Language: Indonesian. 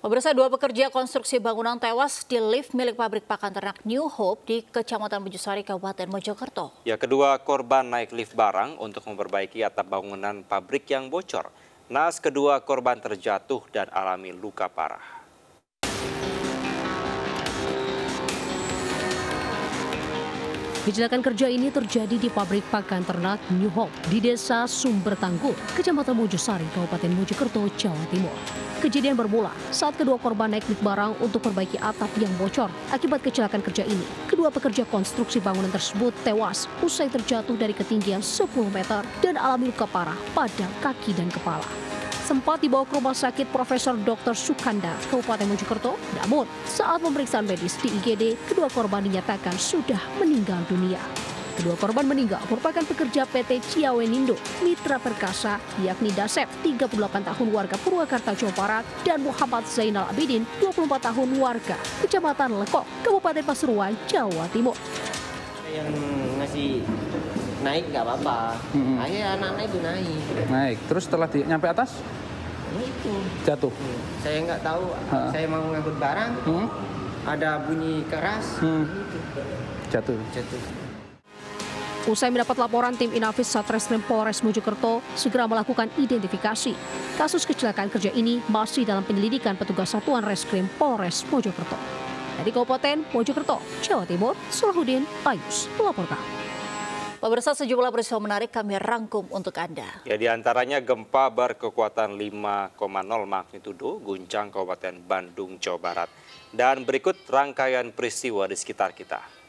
Pemirsa, dua pekerja konstruksi bangunan tewas di lift milik pabrik pakan ternak New Hope di Kecamatan Mojosari, Kabupaten Mojokerto. Ya, kedua korban naik lift barang untuk memperbaiki atap bangunan pabrik yang bocor. Naas kedua korban terjatuh dan alami luka parah. Kecelakaan kerja ini terjadi di pabrik pakan ternak New Hope di Desa Sumber Tangguh, Kecamatan Mojosari, Kabupaten Mojokerto, Jawa Timur. Kejadian bermula saat kedua korban naik lift barang untuk perbaiki atap yang bocor. Akibat kecelakaan kerja ini, kedua pekerja konstruksi bangunan tersebut tewas usai terjatuh dari ketinggian 10 meter dan alami luka parah pada kaki dan kepala. Sempat dibawa ke rumah sakit Profesor Dr. Sukanda, Kabupaten Mojokerto. Namun, saat pemeriksaan medis di IGD, kedua korban dinyatakan sudah meninggal dunia. Kedua korban meninggal merupakan pekerja PT Ciawenindo Mitra Perkasa, yakni Dasep, 38 tahun warga Purwakarta, Jawa Barat, dan Muhammad Zainal Abidin, 24 tahun warga Kecamatan Lekok, Kabupaten Pasuruan, Jawa Timur. Yang ngasih naik nggak apa-apa, akhirnya anak-anak itu naik. Terus setelah nyampe atas? Itu Jatuh? Saya nggak tahu, saya mau ngangkut barang, ada bunyi keras, Jatuh. Usai mendapat laporan, tim Inafis Satreskrim Polres Mojokerto segera melakukan identifikasi. Kasus kecelakaan kerja ini masih dalam penyelidikan petugas Satuan Reskrim Polres Mojokerto. Dari Kabupaten Mojokerto, Jawa Timur, Salahuddin Ayus melaporkan. Pemirsa, sejumlah peristiwa menarik kami rangkum untuk Anda. Ya, di antaranya gempa berkekuatan 5,0 magnitudo guncang Kabupaten Bandung, Jawa Barat. Dan berikut rangkaian peristiwa di sekitar kita.